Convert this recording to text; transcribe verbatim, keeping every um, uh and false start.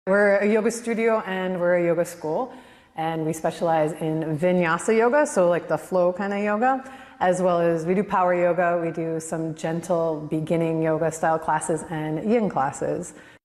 We're a yoga studio and we're a yoga school, and we specialize in vinyasa yoga, so like the flow kind of yoga, as well as we do power yoga, we do some gentle beginning yoga style classes and yin classes.